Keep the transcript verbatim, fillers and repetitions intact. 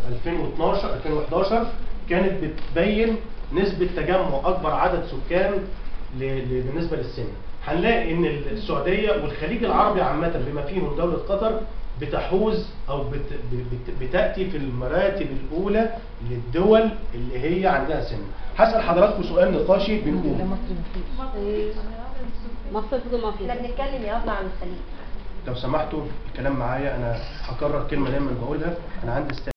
ألفين واثناشر ألفين وحداشر كانت بتبين نسبه تجمع اكبر عدد سكان بالنسبه للسن. هنلاقي ان السعوديه والخليج العربي عامه بما فيهم دوله قطر بتحوز او بت بت بتاتي في المراتب الاولى للدول اللي هي عندها سن. هسال حضراتكم سؤال نقاشي بنقول مصر ما فيش. احنا بنتكلم يا ابني عن الخليج. لو سمحتوا الكلام معايا، انا هكرر كلمه دايما بقولها، انا عندي